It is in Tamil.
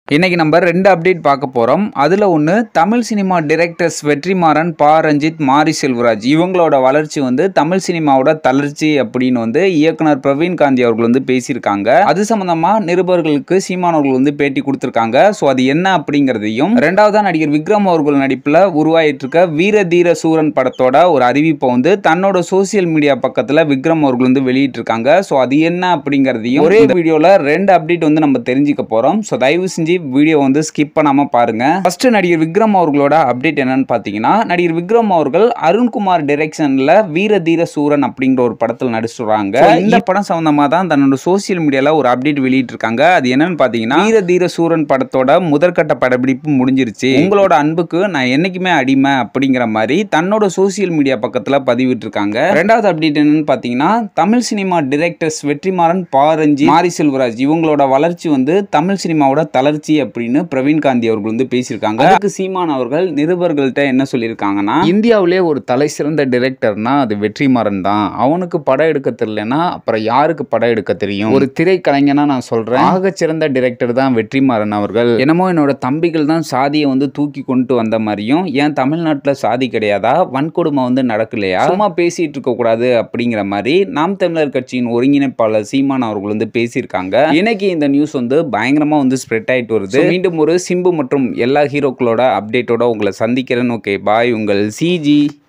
இன்னைக்கு நம்ம 2 அப்டேட் பார்க்க போறோம். அதுல ஒன்னு தமிழ் சினிமா டைரக்டர்ஸ் வெற்றிமாறன், பா. ரஞ்சித், மாரி செல்வராஜ் இவங்களோட வளர்ச்சி தமிழ் சினிமாவோட தளர்ச்சி அப்படின்னு இயக்குனர் பிரவீன் காந்தி அவர்கள் பேசியிருக்காங்க. அது சம்பந்தமா நிருபர்களுக்கு சீமான் அவர்கள் பேட்டி கொடுத்திருக்காங்க. சோ அது என்ன அப்படிங்கறதையும், இரண்டாவதா நடிகர் விக்ரம் அவர்கள் நடிப்புல உருவாயிட்டு இருக்க வீர தீர சூரன் படத்தோட ஒரு அறிவிப்பை தன்னோட சோசியல் மீடியா பக்கத்துல விக்ரம் அவர்கள் வெளியிட்டு இருக்காங்க. சோ அது என்ன அப்படிங்கறதையும் ஒரே வீடியோல 2 அப்டேட் நம்ம தெரிஞ்சுக்க போறோம். சோ தயவு செஞ்சு வீடியோ ஸ்கிப் பண்ணாம பாருங்க. ஃபர்ஸ்ட் நடிகர் விக்ரம் அவர்களோட அப்டேட் என்னன்னு பாத்தீங்கன்னா, நடிகர் விக்ரம் அவர்கள் அருண்குமார் டைரக்ஷன்ல வீர தீர சூரன் அப்படிங்கிற ஒரு படத்தில் நடிச்சுறாங்க. இந்த படம் சம்பந்தமா தான் தன்னோட சோசியல் மீடியால ஒரு அப்டேட் வெளியிட்டு இருக்காங்க. அது என்னன்னு பாத்தீங்கன்னா, வீர தீர சூரன் படத்தோட முதற்கட்ட படப்பிடிப்பு முடிஞ்சிருச்சு, உங்களோட அன்புக்கு நான் என்னைக்குமே அடிமை அப்படிங்கிற மாதிரி தன்னோட சோசியல் மீடியா பக்கத்துல பதிவிட்டு இருக்காங்க. ரெண்டாவது அப்டேட் என்னன்னு பாத்தீங்கன்னா, தமிழ் சினிமா டைரக்டர்ஸ் வெற்றிமாறன், பா. ரஞ்சித், மாரி செல்வராஜ் இவங்களோட வளர்ச்சி தமிழ் சினிமாவோட தளர்ச்சி அப்படின்னு பிரவீன் காந்தி அவர்கள் பேசியிருக்காங்க. அதுக்கு சீமான் அவர்கள் நிருபர்கள்ட்ட என்ன சொல்லியிருக்காங்கன்னா, இந்தியாவிலே ஒரு தலை சிறந்த டைரக்டர்னா அது வெற்றிமாறன் தான். அவனுக்கு படம் எடுக்க தெரியலனா அப்புறம் யாருக்கு படம் எடுக்க தெரியும்? ஒரு திரைக்கலைஞனா நான் சொல்றேன், ஆக சிறந்த டைரக்டர் தான் வெற்றிமாறன் அவர்கள். என்னமோ என்னோட தம்பிகள் தான் சாதியை தூக்கி கொண்டு வந்த மாதிரியும், ஏன் தமிழ்நாட்டுல சாதி கிடையாதா, வன்கொடுமை நடக்கலையா, சும்மா பேசிட்டு இருக்க கூடாது அப்படிங்கிற மாதிரி நாம் தமிழர் கட்சியின் ஒருங்கிணைப்பாளர் சீமான் அவர்கள் பேசியிருக்காங்க. இன்னைக்கு இந்த நியூஸ் பயங்கரமா ஸ்ப்ரெட் ஆயிட்டு வருது. மீண்டும் ஒரு சிம்பு மற்றும் எல்லா ஹீரோக்களோட அப்டேட்டோட உங்களை சந்திக்கிறேன். ஓகே பாய், உங்கள் சிஜி.